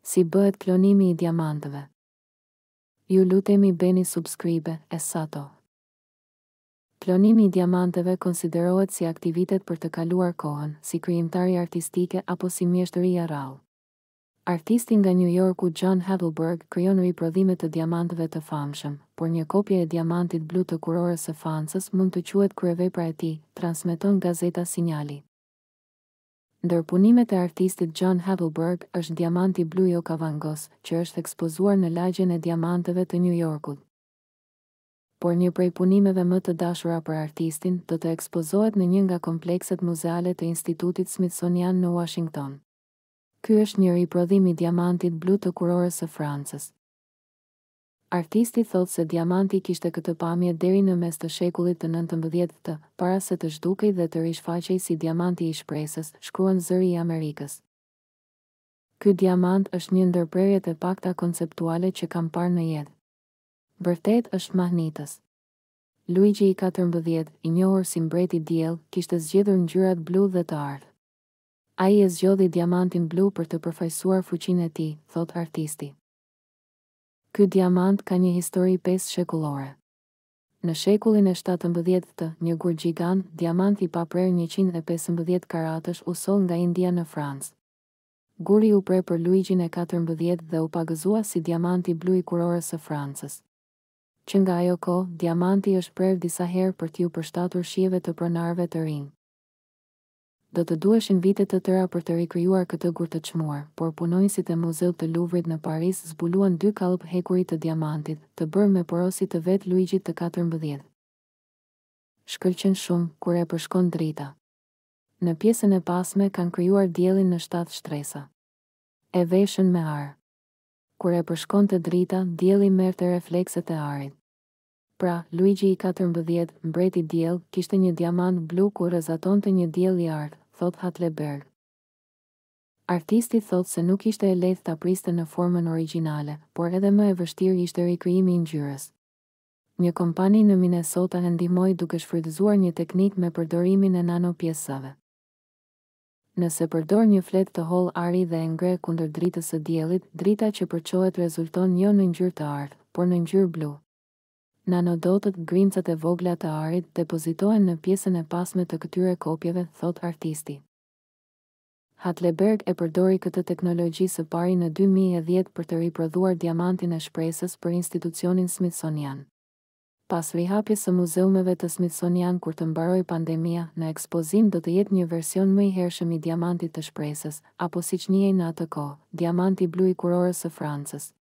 Si bëhet klonimi i diamantëve. Ju lutemi bëni subscribe, Essato. Klonimi i diamantëve konsiderohet si aktivitet për të kaluar kohën, si krijimtari artistike apo si mjeshtëria rrallë. Artisti nga New Yorku John Heidelberg krijon riprodhime të diamantëve të famshëm, por një kopje e diamantit blu të kurorës së Francës mund të quhet kryevepra e tij, transmeton gazeta Sinjali. Ndër punimet e artistit John Heidelberg është diamanti blu jo kavangos, që është ekspozuar në lagjen e diamantëve të New Yorkut. Por një prej punimeve më të dashura për artistin do të ekspozohet në një nga komplekset muzeale të Institutit Smithsonian në Washington. Ky është një riprodhim i diamantit blu të kurorës së Francës. Artisti thotë se diamanti kishte këtë pamje deri në mes të shekullit të 19 para se të zhdukej dhe të rishfaqej si diamanti i shpresës, shkruan Zëri i Amerikës. Ky diamant është një ndër prerjet e pakta konceptuale që kam parë në jetë. Vërtet është mahnitës. Luigi i 14, i njohur si mbreti diell, kishte zgjedhur ngjyrat blu dhe të ardhë. Ai e zgjodhi diamantin blu për të përfaqësuar fuqinë e tij, thot artisti. Ky diamant ka një histori 5 shekullore. Në shekullin e 17 një gur gjigant, diamanti i paprerë 115 karatësh u soll nga India në Francë. Guri u pre për Luigin e 14 dhe u pagëzua si diamanti blu i kurorës së Francës. Që nga ajo kohë, diamanti është prerë disa herë për t'ju përshtatur shijeve të pronarëve të rinj. Do të duheshin vite të tëra për të rikrijuar këtë gur të çmuar, por punonjësit e Muzeut të Louvrit në Paris zbuluan 2 kallëp hekuri të diamantit, të bërë me porosi të vet Luigit të 14. Shkëlqen shumë kur e përshkon drita. Në pjesën e pasme kanë krijuar diellin në 7 shtresa. E veshën me ar. Kur e përshkonte drita, dielli merrte reflekset e arit. Pra, Luigi i 14, mbreti diell, kishte një diamant blu ku rrezatonte një diell i ardhë, thot Heidelberg. Artisti thot se nuk ishte e lehtë ta priste në formën origjinale, por edhe më e vështirë ishte rikrijimi i ngjyrës. Një kompani në Minnesota e ndihmoi duke shfrytëzuar një teknikë me përdorimin e nanopjesave. Nëse përdor një fletë të hollë ari dhe e ngre kundër dritës së diellit, drita që përçohet rezulton jo në ngjyrë të ardhë, por në ngjyrë blu. Nanodotët, grimcat e vogla të arit, depozitohen në pjesën e pasme të këtyre kopjeve, thot artisti. Heidelberg e përdori këtë teknologji së pari në 2010 për të riprodhuar diamantin e shpresës për institucionin Smithsonian. Pas rihapjes së muzeumeve të Smithsonian kur të mbaroj pandemia, në ekspozim do të jetë një version më i hershëm i diamantit të shpresës, apo siç njihej në atë kohë, diamanti blu i kurorës së Francës.